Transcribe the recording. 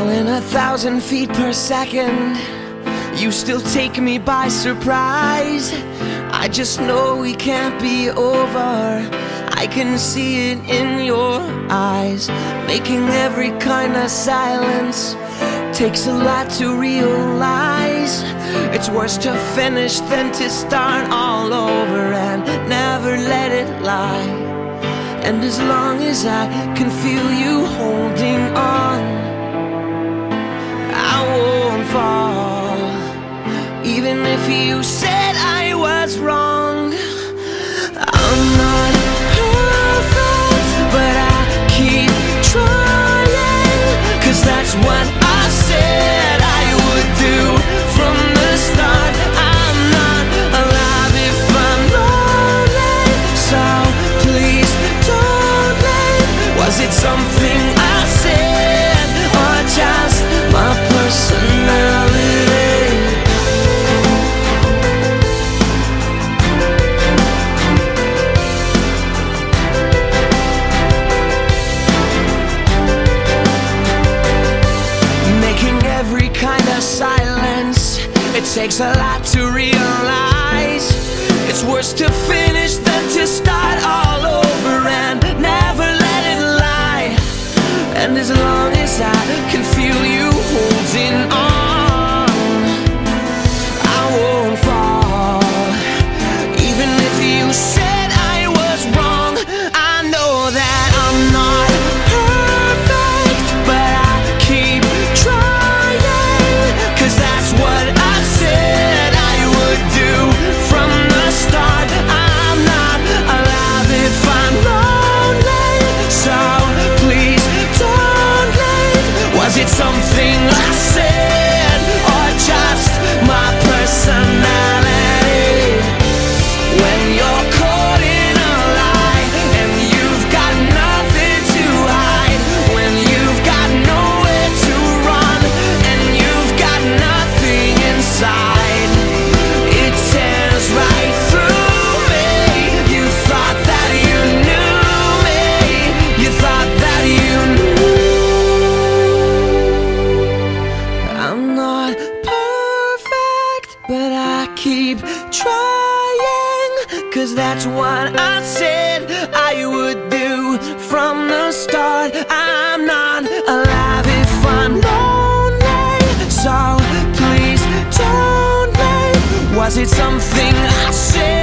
Falling 1,000 feet per second, you still take me by surprise. I just know we can't be over. I can see it in your eyes. Making every kind of silence takes a lot to realize. It's worse to finish than to start all over and never let it lie. And as long as I can feel you holding on, I won't fall. Even if you said I was wrong, I'm not perfect, but I keep trying. 'Cause that's what I said I would do from the start. I'm not alive if I'm lonely, so please don't leave. Was it something I said, or just my personality? Silence, it takes a lot to realize. It's worse to finish than to start all over and never let it lie. And as long as I can feel you holding on, I won't fall. Even if you said I was wrong, I know that I'm not perfect, but I keep trying. 'Cause that's what I said I would do from the start. I'm not alive if I'm lonely, so please don't leave. Was it something I said, or just my personality? When you're caught in a lie and you've got nothing to hide, when you've got nowhere to run and you've got nothing inside, it tears right through me. You thought that you knew me, you thought that you knew. I'm not perfect, but I keep trying. 'Cause that's what I said I would do from the start. I'm not alive if I'm lonely, so please don't leave. Was it something I said?